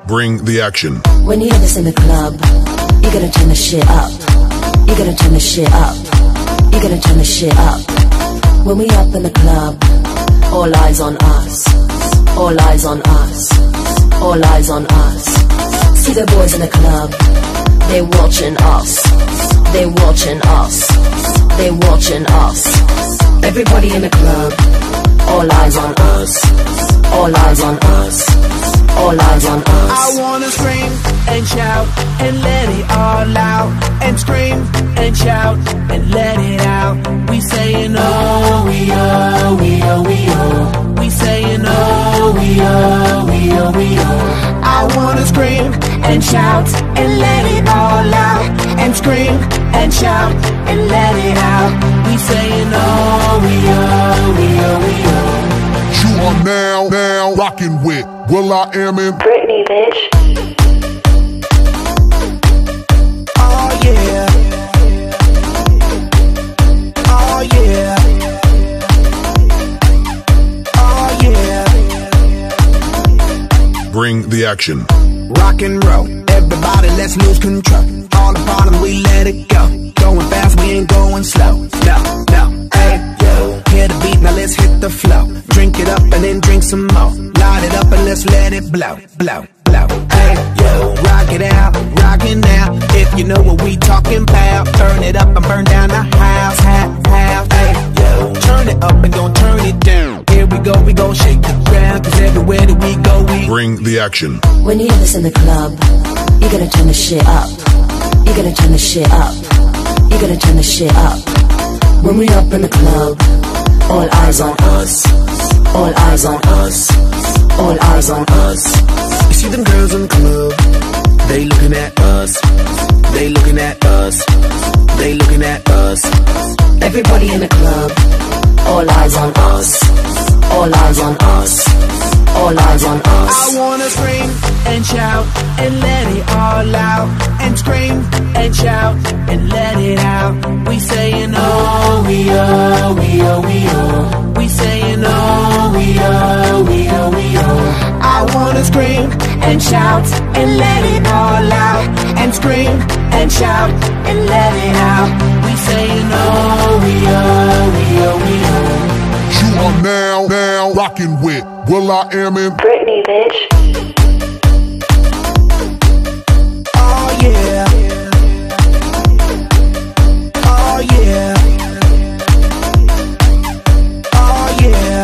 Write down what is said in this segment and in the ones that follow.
Bring the action. When you hear this in the club, you gotta turn the shit up. You gotta turn the shit up. You gotta turn the shit up. When we up in the club, all eyes on us. All eyes on us. All eyes on us. See the boys in the club, they watching us. They watching us. They watching us. Everybody in the club, all eyes on us. All eyes on us. All eyes on us. I wanna scream and shout and let it all out. And scream and shout and let it out. We saying oh, we oh, we oh, we oh. We saying oh, we oh, we oh, we oh. I wanna scream and shout and let it all out. And scream and shout and let it out. We saying oh, we oh, we oh, we oh. You are now rocking with will.i.am and Britney, bitch. Oh yeah. Oh yeah. Oh yeah. bring the action. Rock and roll, everybody let's lose control. All the bottom we let it go. Going fast, we ain't going slow. No, no, hey, yo. Hear the beat, now let's hit the flow. Drink it up and then drink some more. Light it up and let's let it blow, blow, blow. Hey, yo, rock it out, rock it now. If you know what we talking about, turn it up and burn down the house, house. Hey, yo, turn it up and don't turn it down. Here we go shake the ground. Cause everywhere that we go, we bring the action. When you hear this in the club, you gotta turn the shit up. You gotta turn the shit up. You gotta turn the shit up. When we up in the club, all eyes on us. All eyes on us. All eyes on us. You see them girls in the club, they looking at us. They looking at us. They looking at us. Everybody in the club, all eyes on us. All eyes on us. All eyes on us. I wanna scream and shout and let it all out. And scream and shout and let it out. We saying oh, we oh, we oh, we oh. We saying oh, we oh, we oh, we oh. I wanna scream and shout and let it all out. And scream and shout and let it out. We saying oh, we oh, we oh, we oh. You are now rocking with will.i.am and Britney, bitch. Oh yeah. Oh yeah. Oh yeah.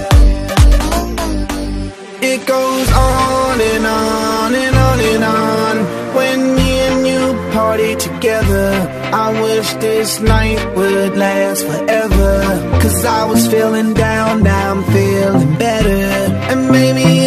It goes on and on and on and on. When me and you party together, I wish this night would last forever. Cause I was feeling down, now I'm feeling better. And maybe